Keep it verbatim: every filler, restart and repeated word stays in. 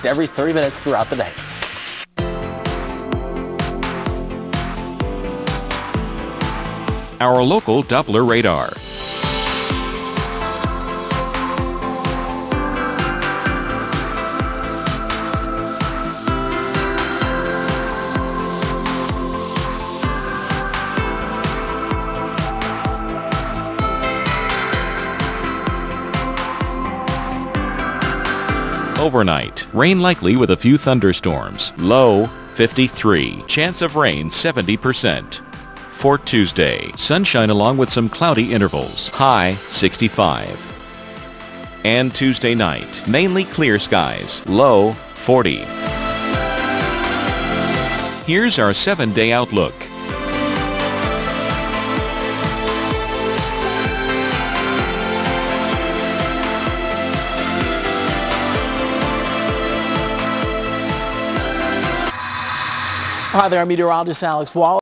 least every thirty minutes throughout the day. Our local Doppler radar. Overnight, rain likely with a few thunderstorms. Low fifty-three. Chance of rain seventy percent. For Tuesday, sunshine along with some cloudy intervals. High sixty-five. And Tuesday night, mainly clear skies. Low forty. Here's our seven-day outlook. Hi there, I'm meteorologist Alex Wall.